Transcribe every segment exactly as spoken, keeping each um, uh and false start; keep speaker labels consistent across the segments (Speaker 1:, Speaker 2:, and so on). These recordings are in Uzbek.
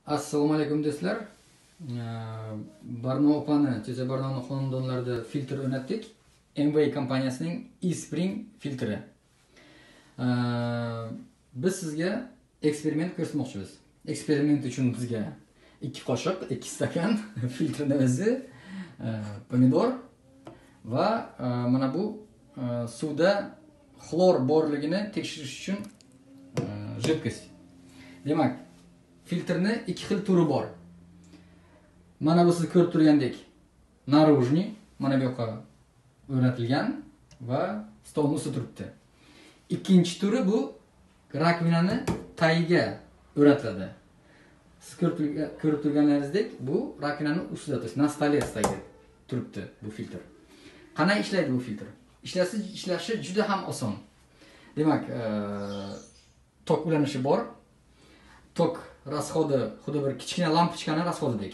Speaker 1: Assalomu alaykum do'stlar. Barno opani, kecha Barnoning xonadonlarida filtr o'rnatdik. M V kompaniyasining eSpring filtri. Biz sizga eksperiment ko'rsatmoqchimiz. Eksperiment uchun bizga ikki qoshiq, ikki stakan filtrning o'zi, pomidor va mana bu suvda xlor borligini tekshirish uchun jidkost. Demak, filtrni ikki xil turi bor. Mana bu siz ko'rib turgandek, narujniy, mana bu yoqqa o'rnatilgan va stolning ustida turibdi. Ikkinchi turi bu rakvinani tagiga o'rnatiladi. Siz ko'rib turganlaringizdek, bu rakvinaning ustida turibdi, na stole ustida turibdi bu filtr. Qanday ishlaydi bu filtr? Ishlashi, ishlashi juda ham oson. Demak, tok ulanishi bor. Tok расходы, xuddi bir kichkina lampochkani расходidek.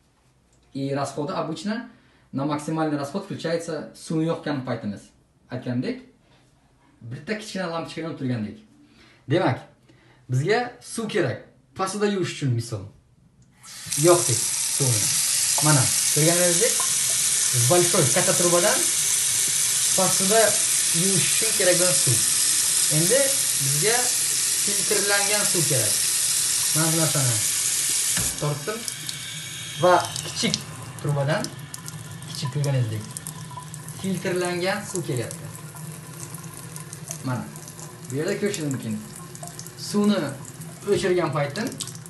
Speaker 1: И расходы обычно на максимальный расход включается suvni yoqqan paytimiz. Aytgandek, bitta kichkina lampochka yonib turgandek. Demak, bizga suv kerak. Pastida yuvish uchun misol. Yoqdik suvni. Mana, ko'rganingizdek, большой katta trubadan pastida yuvish uchun kerak bo'lgan suv. Endi bizga filtrlangan suv kerak. Mana bu narsani tortdim va kichik trubadan, kichik ko'rganingizdek, filtrlangan suv kelyapti. Mana, bu yerda ko'rishingiz mumkin. Suvni o'chirgan paytim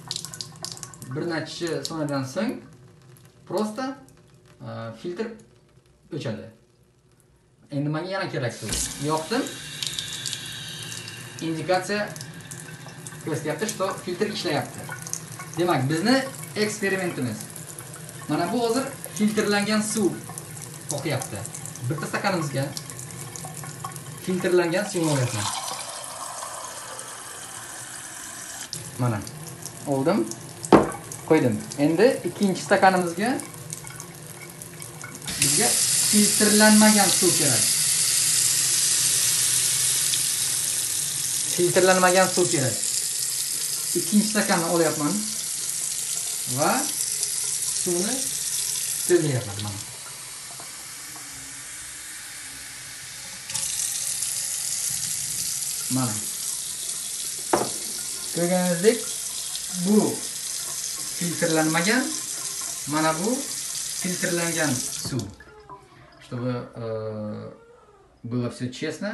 Speaker 1: bir necha soniyadan so'ng просто filtr o'chadi. Endi menga yana kerak suv. Yoqdim. Indikatsiya ko'rsatyapti, что filtr ishlayapti. Demak, bizni eksperimentimiz. Mana bu hozir filtrlangan suv oqyapti. Bitta stakanimizga filtrlangan suv olyapman. Mana, oldim, qo'ydim. Endi ikkinchi stakanimizga bizga filtrlanmagan suv kerak. Filtrlanmagan suv kerak. İkinci stakanni olyapman va suvni to'ldiryapman mana. Mana. Ko'rganingizdek, bu filtrlanmagan, mana bu filtrlangan suv. Чтобы э, было все честно.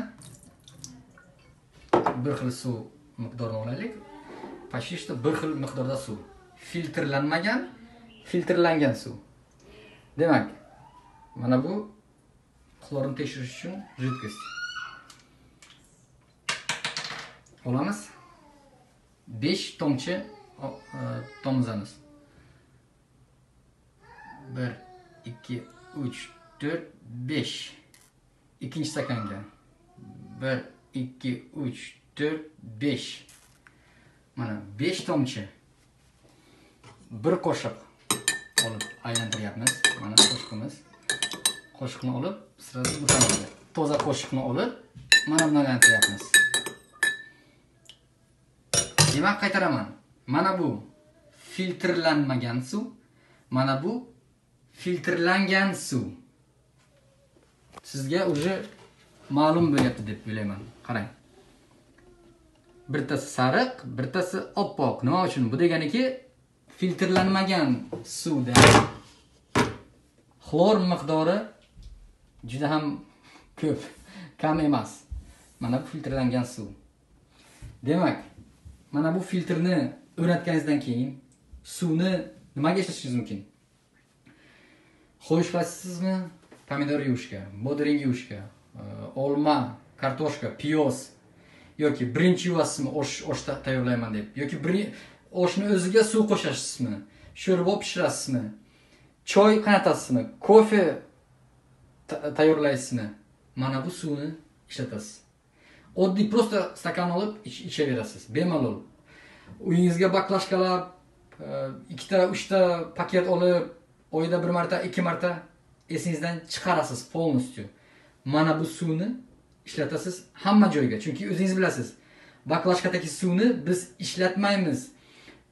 Speaker 1: Bir xil suv miqdorini olaylik. Почти что bir xil miqdorda suv. Filtrlanmagan, filtrlangan suv. Demak, mana bu xlorni tekshirish uchun jidkost. Olamiz. besh tomchi tomizamiz. bir, ikki, uch, to'rt, besh. Ikkinchi stakanga. bir, ikki, uch, to'rt, besh. Mana besh tomchi. Bir qoshiq olib aylantiryapmiz. Mana qoshiqimiz. Qoshiqni olib, sirasi bu tomonga. Toza qoshiqni olib, mana bundan aylantiryapmiz. Demak, qaytaraman. Mana bu filtrlanmagan suv, mana bu filtrlangan suv. Sizga уже ma'lum bo'lyapti deb o'ylayman. Qarang. Birtasi sariq, birtasi oppoq. Nima uchun? Bu deganiki, filtrlanmagan suvda xlor miqdori juda ham ko'p, kam emas. Mana bu filtrlangan suv. Demak, mana bu filtrni o'rnatganingizdan keyin suvni nimaga ishlatishingiz mumkin? Xo'sh qilasizmi? Pomidor yuvishga, bodring yuvishga, olma, kartoshka, piyoz yoki birinchi yuvasizmi osh osh tayyorlayman deb, yoki bir oshni o'ziga suv qo'shasizmi, sho'rva pishirasizmi, choy qaynatasizmi, kofe tayyorlaysizmi, mana bu suvni ishlatasiz. Oddiy prosta stakan olib ichaverasiz, bemalol. Uyingizga baklashkalab, ikkita, uchta paket olib, oyda bir marta, ikki marta esingizdan chiqarasiz polностью. Mana bu suvni ishlatasiz hamma joyga. Chunki o'zingiz bilasiz, baklashkadagi suvni biz ishlatmaymiz.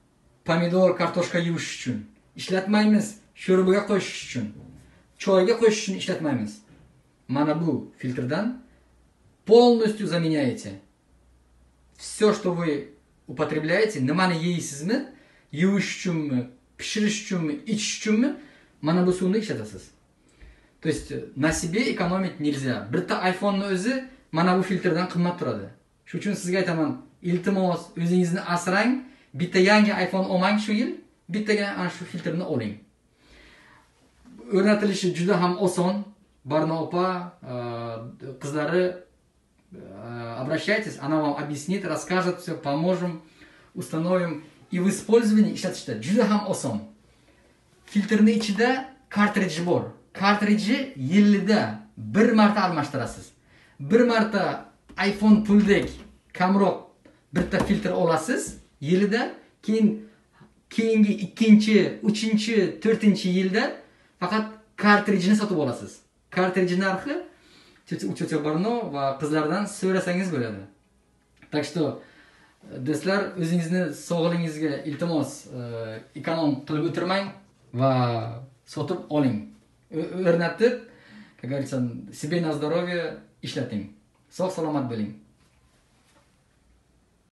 Speaker 1: pomidor, kartoshka yuvish uchun ishlatmaymiz, sho'rbaga qo'shish uchun, choyga qo'shish uchun ishlatmaymiz. Mana bu filtrdan полностью заменяете. Все, что вы употребляете, nimani yeysizmi, yuvish uchunmi, pishirish uchunmi, ichish uchunmi, mana bu suvni ishlatasiz. То есть на себе экономить nельзя. Bitta iPhone'ni o'zi mana bu filtrdan qimmat turadi. Shuning uchun sizga aytaman, iltimos o'zingizni asrang, bitta yangi iPhone olmang shu yil, bittaga ana shu filtrni oling. O'rnatilishi juda ham oson. Barno opa, qizlari, обращайтесь, она вам объяснит, расскажет все, поможем, установим. И в использовании ishlatishda juda ham oson. Filtrni ichida kartridj bor. Kartrijni yilida bir marta almashtirasiz. Bir marta iPhone puldek kamroq bitta filtr olasiz yilida, keyin keyingi ikkinchi, uchinchi, to'rtinchi yilda faqat kartrijni sotib olasiz. Kartrijni narxi uch barno va qizlardan so'rasangiz bo'ladi. Так что do'stlar, o'zingizni sog'lig'ingizga iltimos ekonom qilib o'tirmang va sotib oling. O'rnatib, как говорится, себе на здоровье ishlating. Sog' salomat bo'ling.